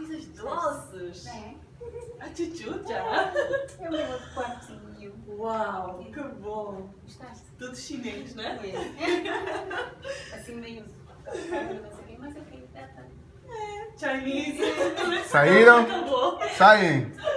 Coisas doces. É. A chuchucha. É o meu outro quartinho. Uau, que bom. Gostaste? Tudo chinês, né? Assim meio... Não sei o quê, mas eu queria... Chinese. Saíram? Acabou. Saem.